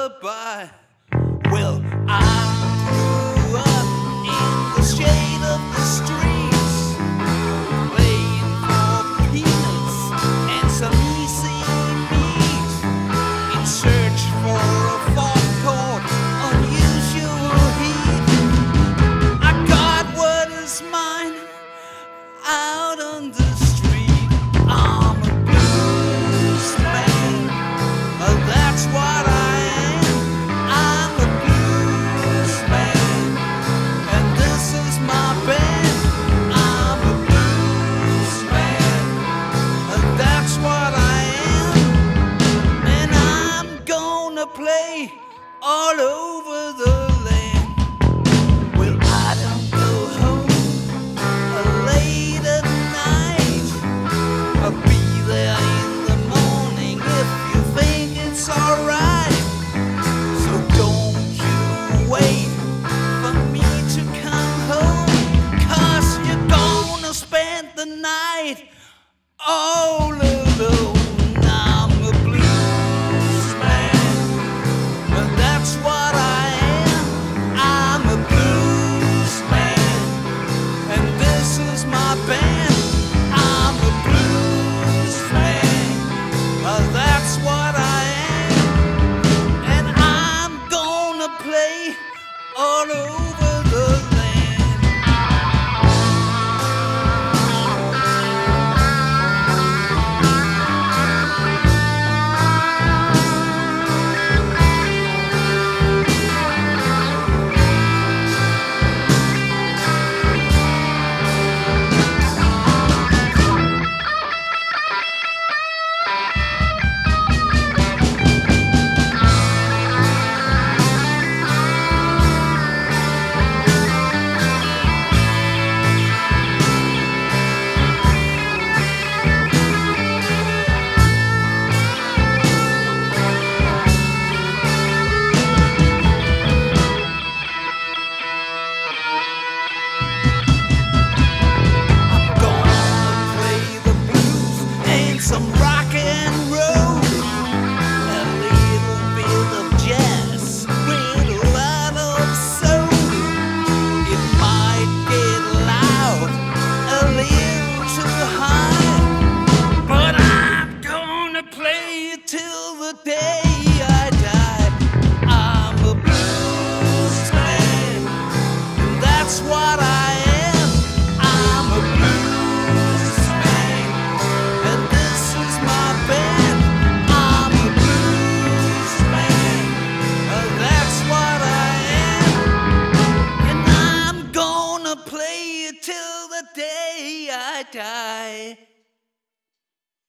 lullaby. Well, I grew up in the shade of the streets, playing for peanuts and some easy meat, in search for a fourth chord, unusual heat. I got what is mine out on the street. I'm a blues man, that's what I am. I'm a blues man, and this is my band. I'm a blues man, that's what I am. And I'm gonna play all over the land. Well, I don't go home late at night. I'll be there in the morning if you think it's alright. So don't you wait for me to come home, 'cause you're gonna spend the night all alone. I'm a blues man, and that's what I am. I'm a blues man, and this is my band. I'm a blues man, that's what I am. And I'm gonna play all over the land. Some rock and roll, a little bit of jazz with a lot of soul. It might get loud, a little too high, but I'm gonna play it till the day